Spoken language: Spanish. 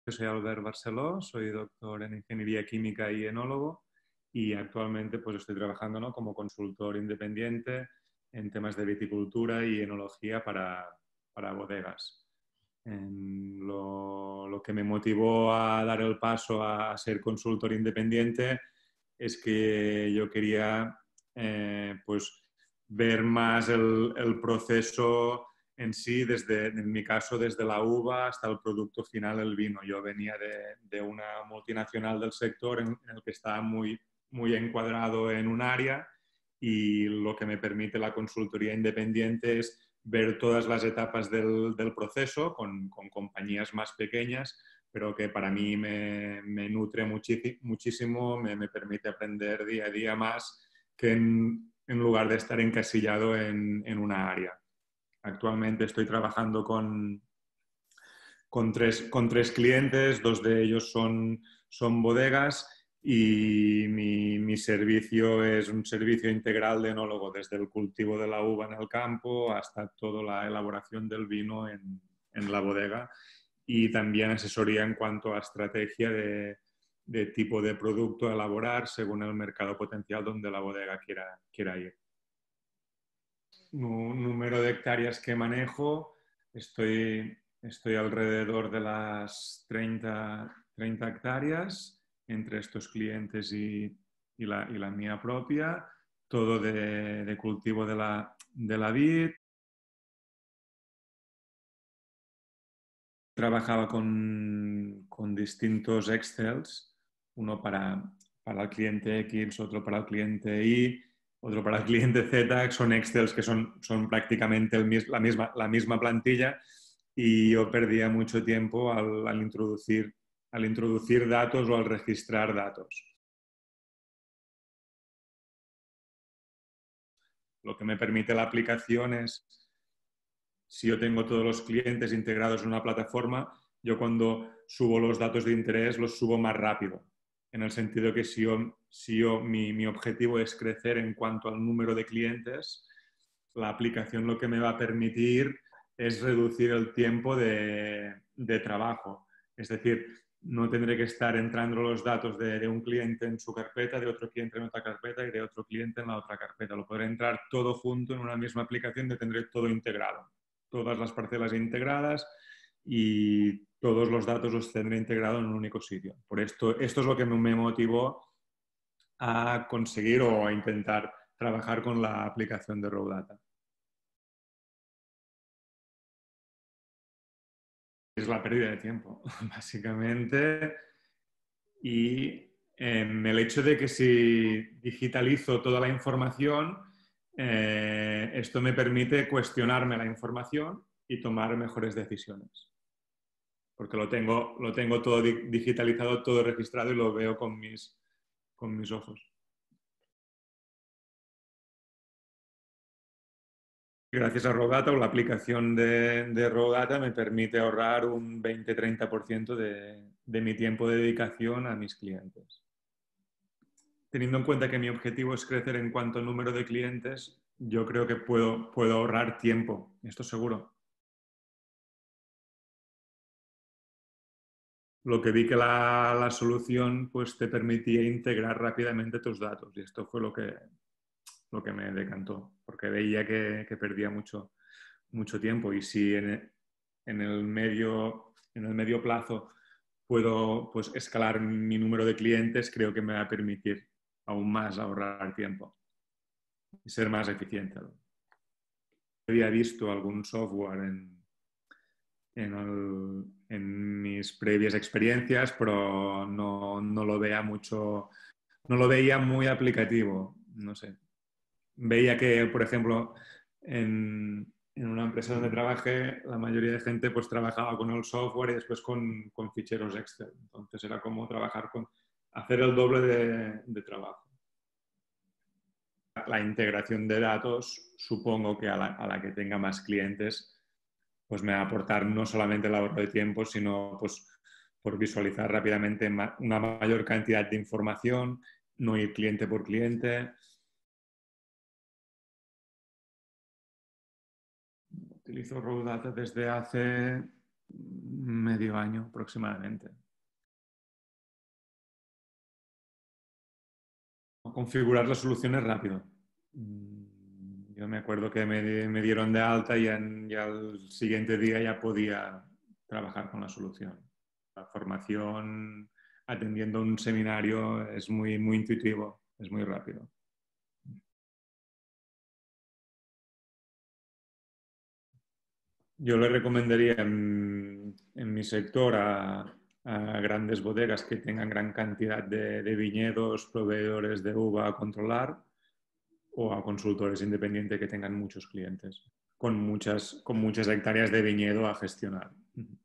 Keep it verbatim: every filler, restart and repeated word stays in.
Yo soy Albert Barceló, soy doctor en Ingeniería Química y enólogo y actualmente pues estoy trabajando, ¿no?, como consultor independiente en temas de viticultura y enología para, para bodegas. En lo, lo que me motivó a dar el paso a ser consultor independiente es que yo quería eh, pues, ver más el, el proceso en sí, desde, en mi caso, desde la uva hasta el producto final, el vino. Yo venía de, de una multinacional del sector en, en el que estaba muy, muy encuadrado en un área, y lo que me permite la consultoría independiente es ver todas las etapas del, del proceso con, con, compañías más pequeñas, pero que para mí me, me nutre muchísimo, me, me, permite aprender día a día más que en, en lugar de estar encasillado en, en una área. Actualmente estoy trabajando con, con, tres, con tres clientes, dos de ellos son, son bodegas, y mi, mi servicio es un servicio integral de enólogo, desde el cultivo de la uva en el campo hasta toda la elaboración del vino en, en la bodega, y también asesoría en cuanto a estrategia de, de tipo de producto a elaborar según el mercado potencial donde la bodega quiera, quiera ir. Número de hectáreas que manejo, estoy, estoy alrededor de las treinta, treinta hectáreas entre estos clientes y, y, la, y la mía propia, todo de, de cultivo de la, de la vid. Trabajaba con, con distintos Excels, uno para, para el cliente X, otro para el cliente Y, otro para el cliente Z, que son Excels que son, son prácticamente el, la, misma, la misma plantilla, y yo perdía mucho tiempo al, al, introducir, al introducir datos o al registrar datos. Lo que me permite la aplicación es, si yo tengo todos los clientes integrados en una plataforma, yo cuando subo los datos de interés los subo más rápido, en el sentido que si yo, si yo mi, mi objetivo es crecer en cuanto al número de clientes, la aplicación lo que me va a permitir es reducir el tiempo de, de trabajo. Es decir, no tendré que estar entrando los datos de, de, un cliente en su carpeta, de otro cliente en otra carpeta y de otro cliente en la otra carpeta. Lo podré entrar todo junto en una misma aplicación, y tendré todo integrado. Todas las parcelas integradas y todos los datos los tendré integrados en un único sitio. Por esto, esto es lo que me motivó a conseguir o a intentar trabajar con la aplicación de Raw Data. Es la pérdida de tiempo, básicamente, y eh, el hecho de que si digitalizo toda la información, eh, esto me permite cuestionarme la información y tomar mejores decisiones. Porque lo tengo, lo tengo todo digitalizado, todo registrado, y lo veo con mis, con mis ojos. Gracias a Raw Data, o la aplicación de, de Raw Data me permite ahorrar un veinte a treinta por ciento de, de mi tiempo de dedicación a mis clientes. Teniendo en cuenta que mi objetivo es crecer en cuanto al número de clientes, yo creo que puedo, puedo ahorrar tiempo, esto seguro. Lo que vi que la, la solución pues, te permitía integrar rápidamente tus datos, y esto fue lo que, lo que me decantó, porque veía que, que perdía mucho, mucho tiempo, y si en, en, el medio, en el medio plazo puedo pues, escalar mi número de clientes, creo que me va a permitir aún más ahorrar tiempo y ser más eficiente. Había visto algún software en, en, el, en mis previas experiencias, pero no, no lo veía mucho, no lo veía muy aplicativo, no sé. Veía que, por ejemplo, en, en una empresa donde trabajé, la mayoría de gente pues trabajaba con el software y después con, con ficheros Excel. Entonces era como trabajar con, hacer el doble de, de trabajo. La integración de datos, supongo que a la, a la que tenga más clientes, pues me va a aportar no solamente el ahorro de tiempo, sino pues por visualizar rápidamente una mayor cantidad de información, no ir cliente por cliente. Utilizo Raw Data desde hace medio año aproximadamente. Configurar las soluciones rápido. Yo me acuerdo que me, me dieron de alta y en, ya al siguiente día ya podía trabajar con la solución. La formación atendiendo un seminario es muy, muy intuitivo, es muy rápido. Yo le recomendaría en, en mi sector a, a, grandes bodegas que tengan gran cantidad de, de viñedos, proveedores de uva a controlar o a consultores independientes que tengan muchos clientes con muchas, con muchas hectáreas de viñedo a gestionar.